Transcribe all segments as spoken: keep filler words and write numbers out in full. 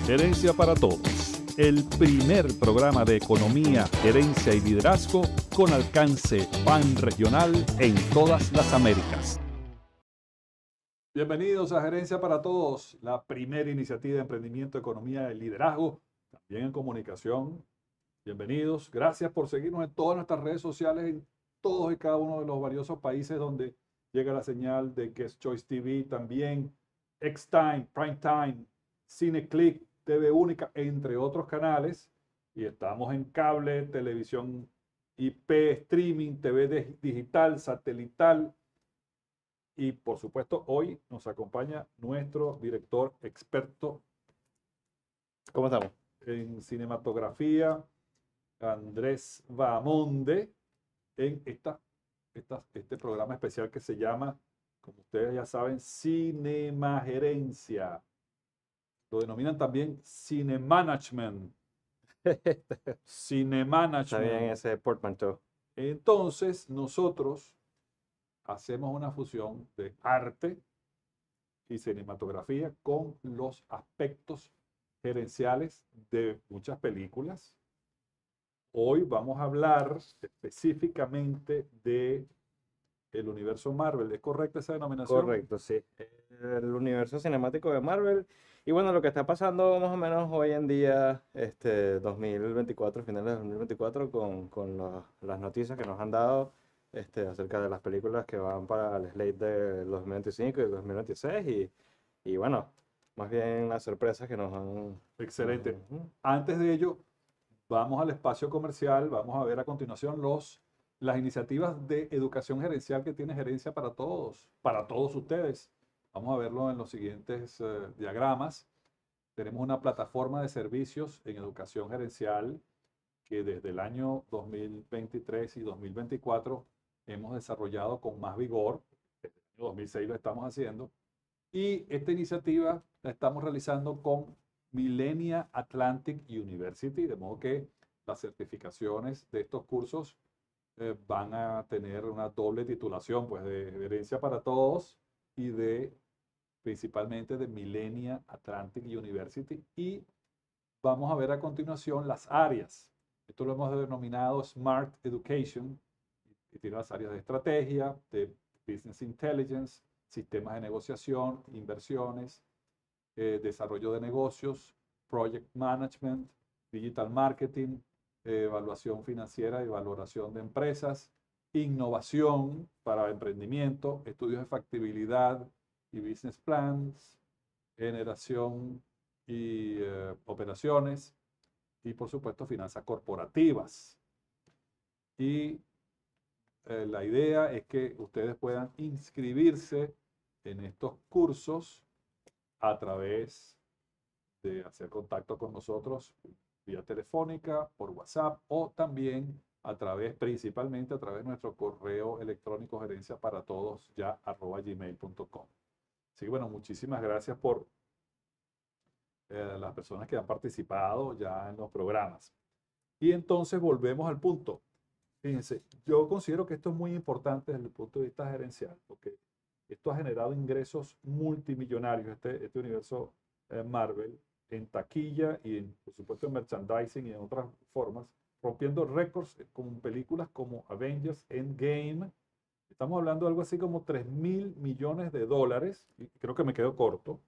Gerencia para Todos, el primer programa de economía, gerencia y liderazgo con alcance panregional en todas las Américas. Bienvenidos a Gerencia para Todos, la primera iniciativa de emprendimiento, economía y liderazgo, también en comunicación. Bienvenidos, gracias por seguirnos en todas nuestras redes sociales, en todos y cada uno de los valiosos países donde llega la señal de Guest Choice T V, también X-Time, Prime Time, CineClick, T V Única, entre otros canales. Y estamos en cable, televisión I P, streaming, T V digital, satelital. Y por supuesto, hoy nos acompaña nuestro director experto. ¿Cómo estamos? En cinematografía, Andrés Bahamonde, en esta, esta, este programa especial que se llama, como ustedes ya saben, Cinemagerencia. Lo denominan también Cinemanagement. Cinemanagement. Está bien ese portmanteau. Entonces, nosotros hacemos una fusión de arte y cinematografía con los aspectos gerenciales de muchas películas. Hoy vamos a hablar específicamente de el universo Marvel. ¿Es correcta esa denominación? Correcto, sí. El universo cinemático de Marvel. Y bueno, lo que está pasando más o menos hoy en día, este dos mil veinticuatro, finales de dos mil veinticuatro, con, con los, las noticias que nos han dado este, acerca de las películas que van para el slate de dos mil veinticinco y dos mil veintiséis. Y, y bueno, más bien las sorpresas que nos han... Excelente. Uh-huh. Antes de ello, vamos al espacio comercial. Vamos a ver a continuación los, las iniciativas de educación gerencial que tiene Gerencia para Todos, para todos ustedes. Vamos a verlo en los siguientes uh, diagramas. Tenemos una plataforma de servicios en educación gerencial que desde el año dos mil veintitrés y dos mil veinticuatro hemos desarrollado con más vigor. Desde el año dos mil seis lo estamos haciendo. Y esta iniciativa la estamos realizando con Millenia Atlantic University, de modo que las certificaciones de estos cursos eh, van a tener una doble titulación, pues de Gerencia para Todos y de principalmente de Millenia Atlantic University. Y vamos a ver a continuación las áreas. Esto lo hemos denominado Smart Education y tiene las áreas de estrategia, de Business Intelligence, sistemas de negociación, inversiones, eh, desarrollo de negocios, project management, digital marketing, eh, evaluación financiera y valoración de empresas, innovación para emprendimiento, estudios de factibilidad y business plans, generación y eh, operaciones y por supuesto finanzas corporativas. Y eh, la idea es que ustedes puedan inscribirse en estos cursos a través de hacer contacto con nosotros vía telefónica, por WhatsApp o también a través, principalmente a través de nuestro correo electrónico gerencia para todos ya arroba gmail punto com. Así que bueno, muchísimas gracias por eh, las personas que han participado ya en los programas. Y entonces volvemos al punto. Fíjense, yo considero que esto es muy importante desde el punto de vista gerencial, porque esto ha generado ingresos multimillonarios, este, este universo eh, Marvel, en taquilla y en, por supuesto en merchandising y en otras formas, rompiendo récords con películas como Avengers Endgame. Estamos hablando de algo así como tres mil millones de dólares, y creo que me quedo corto.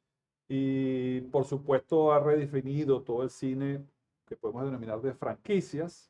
Y por supuesto ha redefinido todo el cine que podemos denominar de franquicias,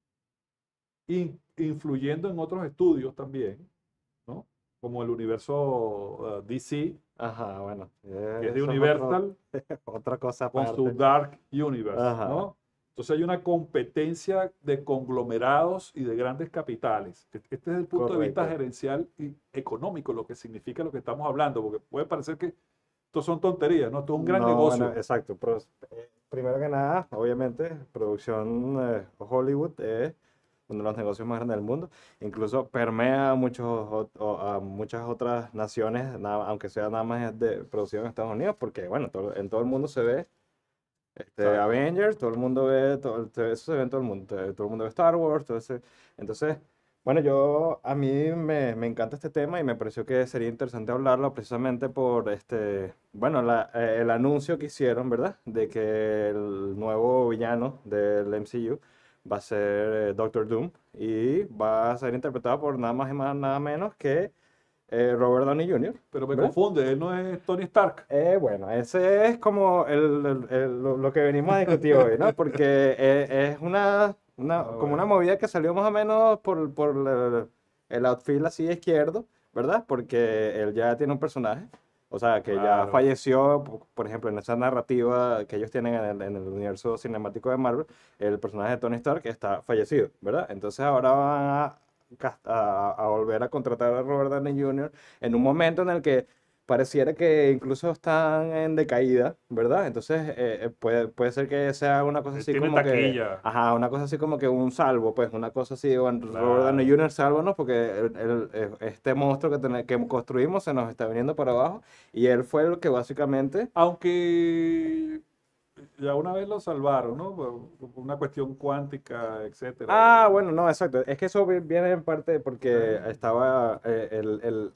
influyendo en otros estudios también, ¿no? Como el universo uh, D C, Ajá, bueno, que es de Universal, otro, otra cosa con aparte. su Dark Universe, Ajá. ¿no? Entonces hay una competencia de conglomerados y de grandes capitales. Este es el punto Correcto. de vista gerencial y económico, lo que significa lo que estamos hablando, porque puede parecer que esto son tonterías, ¿no? Esto es un gran no, negocio. Bueno, exacto. Pero, eh, primero que nada, obviamente, producción eh, Hollywood es uno de los negocios más grandes del mundo. Incluso permea a, muchos, o, o, a muchas otras naciones, nada, aunque sea nada más de producción en Estados Unidos, porque bueno, todo, en todo el mundo se ve este, Avengers, todo el mundo ve, todo, eso se ve en todo el mundo, todo el mundo ve Star Wars, todo ese, entonces Bueno, yo, a mí me, me encanta este tema y me pareció que sería interesante hablarlo precisamente por este, bueno, la- eh, el anuncio que hicieron, ¿verdad? De que el nuevo villano del M C U va a ser eh, Doctor Doom y va a ser interpretado por nada más y más, nada menos que eh, Robert Downey junior, Pero me ¿verdad? confunde, él no es Tony Stark. Eh, bueno, ese es como el- el- el- lo, lo que venimos a discutir hoy, ¿no? Porque eh, es una, una, Ah, como una bueno. movida que salió más o menos por, por el, el outfield así izquierdo, ¿verdad? Porque él ya tiene un personaje, o sea, que ya Claro. falleció, po- por ejemplo, en esa narrativa que ellos tienen en el, en el universo cinemático de Marvel, el personaje de Tony Stark está fallecido, ¿verdad? Entonces ahora van a, cas- a, a volver a contratar a Robert Downey junior en un momento en el que pareciera que incluso están en decaída, ¿verdad? Entonces eh, eh, puede, puede ser que sea una cosa Él así tiene como que, taquilla. ajá, una cosa así como que un salvo, pues una cosa así, bueno, Robert Downey Claro. junior, sálvanos porque el- el- eh, este monstruo que, tene- que construimos se nos está viniendo para abajo y él fue el que básicamente... Aunque ya una vez lo salvaron, ¿no? Por por una cuestión cuántica, etcétera. Ah, Y, bueno, no, exacto. Es que eso vi- viene en parte porque eh, estaba eh, el, el-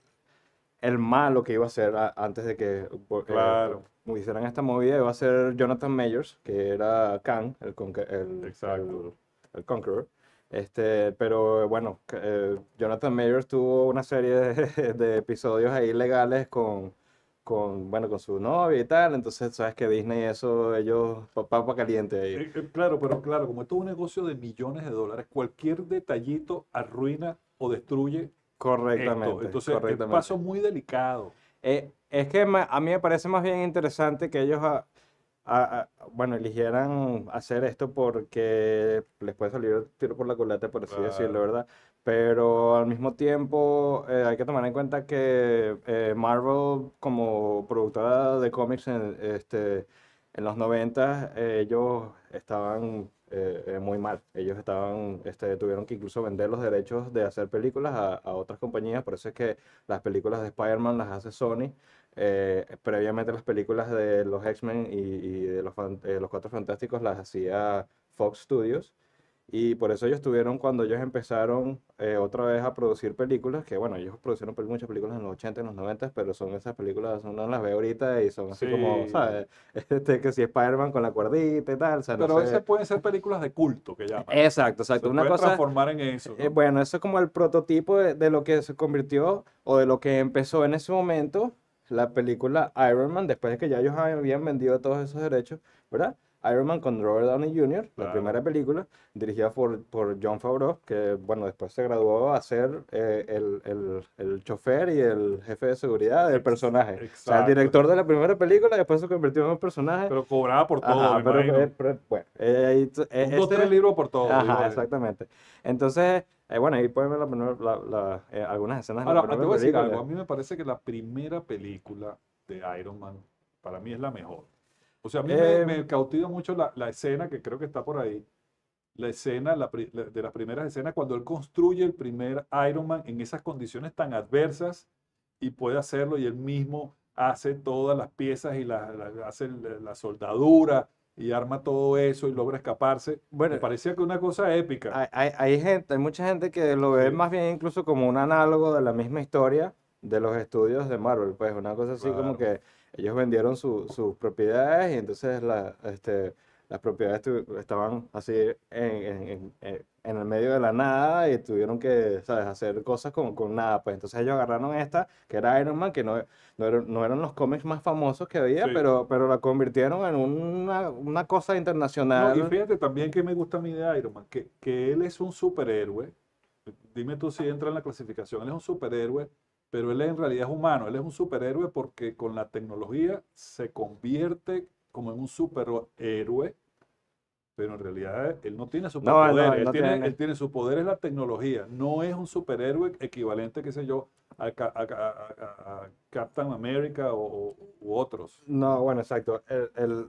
el malo que iba a ser a- antes de que por- eh, claro, hicieran esta movida iba a ser Jonathan Majors, que era Kang, el, conque- el, exacto. el, el Conqueror. Este, pero bueno, que, eh, Jonathan Majors tuvo una serie de, de episodios ahí legales con, con, bueno, con su novia y tal, entonces sabes que Disney eso, ellos, pa- papa caliente ahí. Eh, eh, claro, pero claro, como esto es un negocio de millones de dólares, cualquier detallito arruina o destruye esto. Correctamente, Entonces, es un correctamente. paso muy delicado. Eh, es que ma- a mí me parece más bien interesante que ellos, ah, ah, ah, bueno, eligieran hacer esto porque les puede salir el tiro por la culata, por así decirlo, Claro. ¿verdad? Pero al mismo tiempo eh, hay que tomar en cuenta que eh, Marvel, como productora de cómics en, este, en los noventa, eh, ellos estaban eh, eh, muy mal. Ellos estaban, este, tuvieron que incluso vender los derechos de hacer películas a, a otras compañías, por eso es que las películas de Spider-Man las hace Sony. Eh, previamente las películas de los X-Men y, y de los, fan- eh, los Cuatro Fantásticos las hacía Fox Studios. Y por eso ellos tuvieron, cuando ellos empezaron eh, otra vez a producir películas, que bueno, ellos producieron pel- muchas películas en los ochenta y en los noventa, pero son esas películas, uno las ve ahorita y son así como, Sí. ¿sabes? Este, que si Spider-Man con la cuerdita y tal, o sea, no Pero a veces sé. pueden ser películas de culto que llaman. Exacto, Se exacto. Una pueden cosa, transformar en eso, eh, ¿no? bueno, eso es como el prototipo de, de lo que se convirtió o de lo que empezó en ese momento la película Iron Man, después de que ya ellos habían vendido todos esos derechos, ¿verdad? Iron Man con Robert Downey junior, la Claro. primera película, dirigida por, por Jon Favreau, que bueno, después se graduó a ser eh, el, el, el chofer y el jefe de seguridad del Ex- personaje. O sea, el exacto. director de la primera película después se convirtió en un personaje. Pero cobraba por todo, Ajá, me pero, eh, imagino. pero, bueno, eh, ahí t- eh, Un, dos, tres este, libros por todo, ajá, dijo él. exactamente. Entonces, eh, bueno, ahí pueden ver la primer- la- la, eh, algunas escenas de la Ahora, te primera voy a decir algo. A película. mí me parece que la primera película de Iron Man, para mí es la mejor. O sea, a mí me, Eh, me cautiva mucho la, la escena, que creo que está por ahí, la escena la pri- la- de las primeras escenas, cuando él construye el primer Iron Man en esas condiciones tan adversas y puede hacerlo y él mismo hace todas las piezas y la, la- hace el- la soldadura y arma todo eso y logra escaparse. Me bueno, parecía que una cosa épica. hay, hay, hay gente, hay mucha gente que lo ve Sí, más bien incluso como un análogo de la misma historia de los estudios de Marvel, pues una cosa así como claro. que ellos vendieron su- sus propiedades y entonces la, este, las propiedades tu- estaban así en, en- en- en- en el medio de la nada y tuvieron que, ¿sabes?, hacer cosas con, con nada, pues entonces ellos agarraron esta, que era Iron Man, que no, no, eran, no eran los cómics más famosos que había, Sí. pero, pero la convirtieron en una, una cosa No, y internacional. fíjate también que me gusta a mí de Iron Man, que, que él es un superhéroe. Dime tú si entra en la clasificación. Él es un superhéroe, pero él en realidad es humano. Él es un superhéroe porque con la tecnología se convierte como en un superhéroe, pero en realidad él no tiene No, no, superpoderes. Él no tiene, tiene. él tiene su poder es la tecnología. No es un superhéroe equivalente, qué sé yo, a, Ca- a- a- a- a Captain America o, o- u otros. No, bueno, exacto. El, el-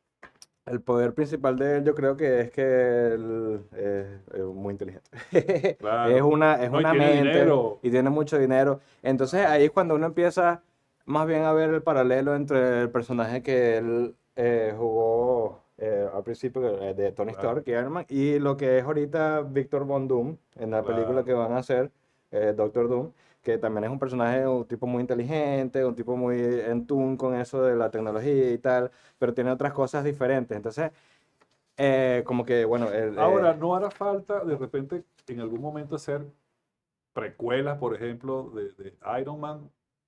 el poder principal de él yo creo que es que él es, es muy inteligente. Es Claro. una, es No, y una tiene mente dinero. y tiene mucho dinero. Entonces Claro. ahí es cuando uno empieza más bien a ver el paralelo entre el personaje que él eh, jugó, eh, al principio, eh, de Tony Claro. Stark y Iron Man, y lo que es ahorita Victor Von Doom, en la película Claro. que van a hacer, eh, Doctor Doom, que también es un personaje, un tipo muy inteligente, un tipo muy en tune con eso de la tecnología y tal, pero tiene otras cosas diferentes. Entonces, eh, como que, bueno, el, Ahora, eh, no hará falta de repente en algún momento hacer precuelas, por ejemplo, de, de Iron Man.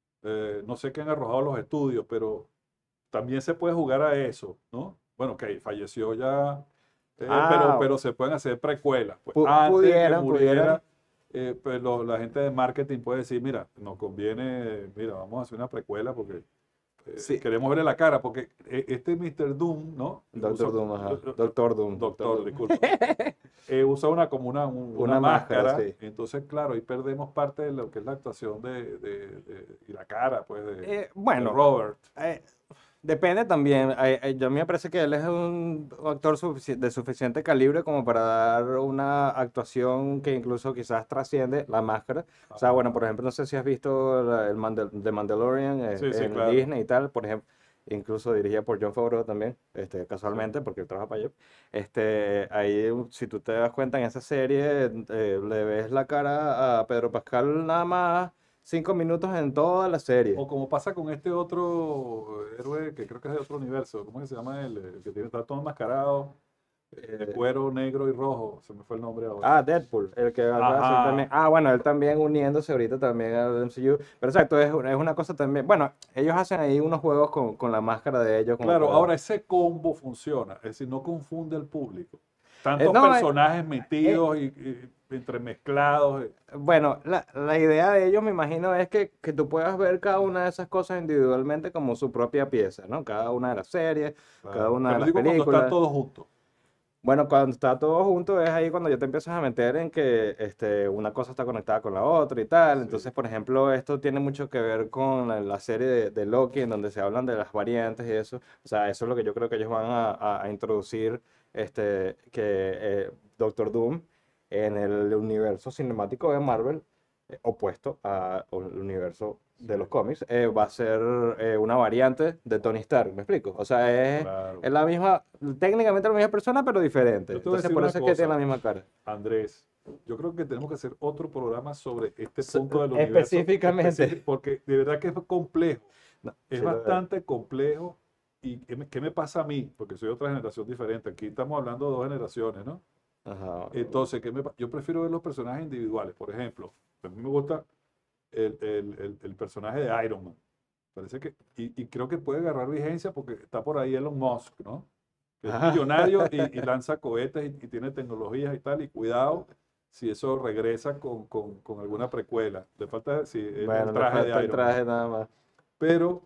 Eh, no sé qué han arrojado los estudios, pero también se puede jugar a eso, ¿no? Bueno, que falleció ya, eh, pero, ah, pero se pueden hacer precuelas. Pues pu- antes de que pudieran, pudieran. muriera, eh, pues lo- la gente de marketing puede decir, mira, nos conviene, mira, vamos a hacer una precuela porque eh, Sí, queremos verle la cara, porque eh, este mister Doom, ¿no? Doctor Usa- Doom, eh, ajá. eh, eh, Doctor Doom, Doctor doctor, Doom. disculpa. Eh, usa una como una, un- una Una máscara, máscara, sí. entonces claro, ahí perdemos parte de lo que es la actuación de, de- de- y la cara, pues, de, Eh, de bueno, Robert. eh, depende también. Eh, eh, yo a mí me parece que él es un actor sufici- de suficiente calibre como para dar una actuación que incluso quizás trasciende la máscara. O sea, bueno, por Ajá. ejemplo, no sé si has visto la- el Mandal- The Mandalorian, eh, Sí, sí, en claro. Disney y tal, por ejemplo, incluso dirigida por Jon Favreau también, este, Sí. casualmente, porque él trabaja para allá. Este, ahí, uh, si tú te das cuenta en esa serie, eh, le ves la cara a Pedro Pascal nada más cinco minutos en toda la serie. O como pasa con este otro héroe que creo que es de otro universo, ¿cómo es que se llama él? El que tiene, está todo enmascarado, eh, de Eh, cuero negro y rojo, se me fue el nombre ahora. Ah, Deadpool, el que acaba de hacer también. Ajá, Ah, bueno, él también uniéndose ahorita también al M C U. Pero exacto, es, una- es una cosa también. Bueno, ellos hacen ahí unos juegos con, con la máscara de ellos como claro, para. ahora ese combo funciona, es decir, no confunde al público. Eh, Tantos no, eh, personajes eh, metidos y, y entremezclados. eh, bueno, la, la idea de ellos me imagino es que, que tú puedas ver cada una de esas cosas individualmente como su propia pieza, ¿no? Cada una de las series, cada Claro. una de Pero las digo cuando están películas. todos juntos. Bueno, cuando está todo junto es ahí cuando ya te empiezas a meter en que este, una cosa está conectada con la otra y tal. Sí, Entonces, por ejemplo, esto tiene mucho que ver con la, la serie de, de Loki, en donde se hablan de las variantes y eso. O sea, eso es lo que yo creo que ellos van a, a- a introducir, este, que eh, Doctor Doom en el universo cinemático de Marvel, eh, opuesto al universo de los sí, cómics, eh, va a ser eh, una variante de Tony Stark, ¿me explico? O sea, es claro. es la misma, técnicamente la misma persona, pero diferente. Yo te voy a Entonces, decir por una eso es que tiene cosa, la misma cara. Andrés. Yo creo que tenemos que hacer otro programa sobre este S- punto del universo específico, específicamente. porque de verdad que es complejo. No, Es sí lo es. bastante complejo. ¿Y qué me, qué me pasa a mí? Porque soy otra generación diferente. Aquí estamos hablando de dos generaciones, ¿no? Ajá. Entonces, ¿qué me pa- yo prefiero ver los personajes individuales. Por ejemplo, a mí me gusta el, el- el- el personaje de Iron Man. Parece que, y, y creo que puede agarrar vigencia porque está por ahí Elon Musk, ¿no? Que es Ajá. millonario y, y lanza cohetes y, y tiene tecnologías y tal. Y cuidado si eso regresa con, con- con alguna precuela. Le falta si el, el Bueno, le traje falta de el Iron Man. traje nada más. Pero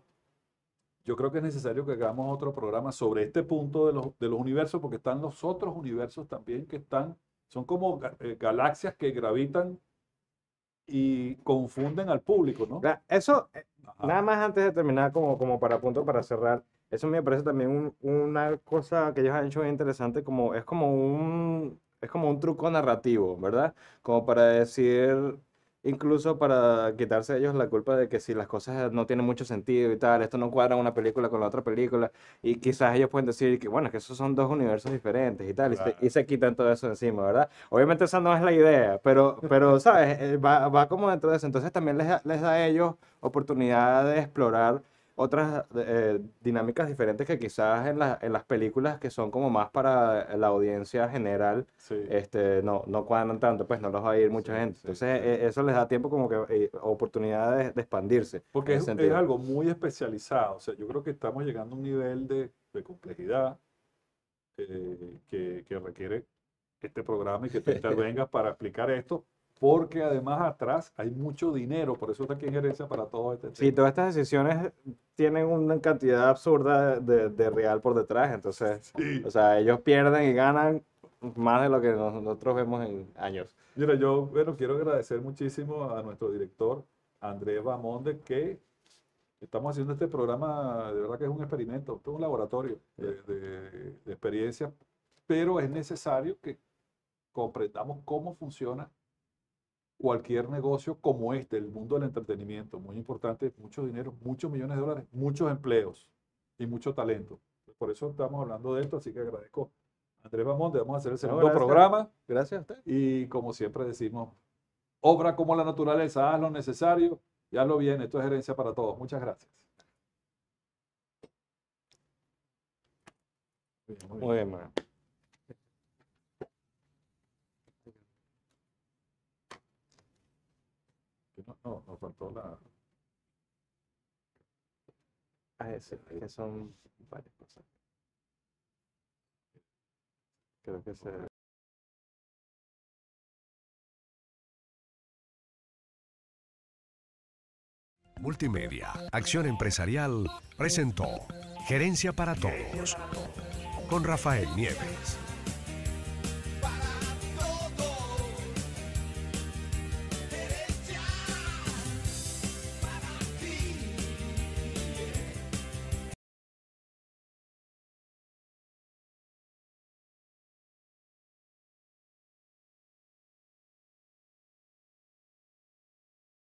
yo creo que es necesario que hagamos otro programa sobre este punto de los, de los universos, porque están los otros universos también que están, son como ga- eh, galaxias que gravitan y confunden al público, ¿no? Vea, Eso, eh, Ajá. nada más antes de terminar, como, como para punto para cerrar, eso me parece también un- una cosa que ellos han hecho bien interesante, como, es como un, es como un truco narrativo, ¿verdad? Como para decir, incluso para quitarse ellos la culpa de que si las cosas no tienen mucho sentido y tal, esto no cuadra una película con la otra película, y quizás ellos pueden decir que, bueno, es que esos son dos universos diferentes y tal, y se, y Claro. se quitan todo eso encima, ¿verdad? Obviamente esa no es la idea, pero, pero ¿sabes? Eh, Va, va como dentro de eso. Entonces también les da, les da a ellos oportunidad de explorar otras eh, dinámicas diferentes que quizás en, la- en las películas que son como más para la audiencia general, Sí, este, no, no cuadran tanto, pues no los va a ir sí, mucha gente. sí, Entonces sí. eh, eso les da tiempo como que eh, oportunidad de, de expandirse Porque en es, ese es sentido. algo muy especializado. O sea, yo creo que estamos llegando a un nivel de, de complejidad eh, que, que requiere este programa y que tú intervengas para explicar esto, porque además atrás hay mucho dinero, por eso está aquí en Gerencia para todo este Sí, tema. todas estas decisiones tienen una cantidad absurda de, de real por detrás, entonces, Sí. o sea, ellos pierden y ganan más de lo que nos- nosotros vemos en años. Mira, yo, bueno, quiero agradecer muchísimo a nuestro director, Andrés Bamonde, que estamos haciendo este programa, de verdad que es un experimento, esto es un laboratorio de, de, de experiencias, pero es necesario que comprendamos cómo funciona cualquier negocio como este, el mundo del entretenimiento, muy importante, mucho dinero, muchos millones de dólares, muchos empleos y mucho talento. por eso estamos hablando de esto, así que agradezco a Andrés Bamonte. Vamos a hacer el No, segundo gracias. programa Gracias a usted. y como siempre decimos, obra como la naturaleza, haz lo necesario y hazlo bien. Esto es Gerencia para Todos. Muchas gracias. Muy bien, muy bien. Muy bien, man. No, no, nos faltó la... Ah, ese, que son varias cosas. Creo que se... Multimedia, Acción Empresarial, presentó Gerencia para Todos con Rafael Nieves.